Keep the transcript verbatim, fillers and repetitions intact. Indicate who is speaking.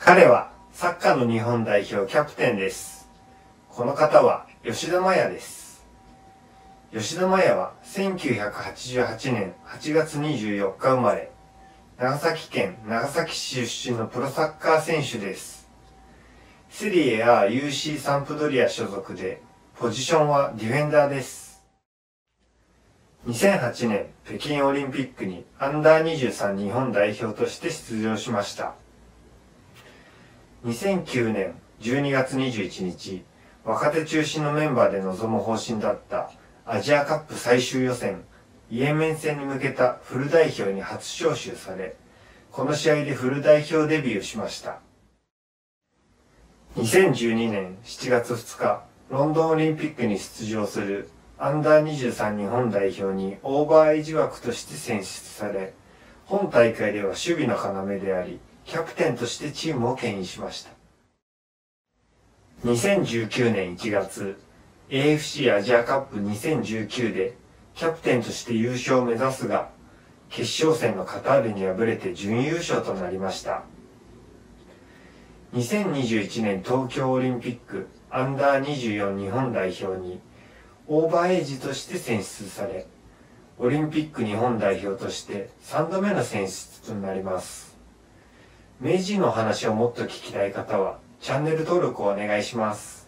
Speaker 1: 彼はサッカーの日本代表キャプテンです。この方は吉田麻也です。吉田麻也はせんきゅうひゃくはちじゅうはちねんはちがつにじゅうよっか生まれ、長崎県長崎市出身のプロサッカー選手です。セリエ A ユーシー サンプドリア所属で、ポジションはディフェンダーです。にせんはちねん北京オリンピックにアンダーにじゅうさん日本代表として出場しました。にせんきゅうねんじゅうにがつにじゅういちにち、若手中心のメンバーで臨む方針だったアジアカップ最終予選、イエメン戦に向けたフル代表に初招集され、この試合でフル代表デビューしました。にせんじゅうにねんしちがつふつか、ロンドンオリンピックに出場するアンダーにじゅうさん日本代表にオーバーエイジ枠として選出され、本大会では守備の要であり、キャプテンとしてチームを牽引しました。にせんじゅうきゅうねんいちがつ、エーエフシー アジアカップにせんじゅうきゅうでキャプテンとして優勝を目指すが、決勝戦のカタールに敗れて準優勝となりました。にせんにじゅういちねん東京オリンピックアンダーにじゅうよん日本代表にオーバーエイジとして選出され、オリンピック日本代表としてさんどめの選出となります。名人の話をもっと聞きたい方はチャンネル登録をお願いします。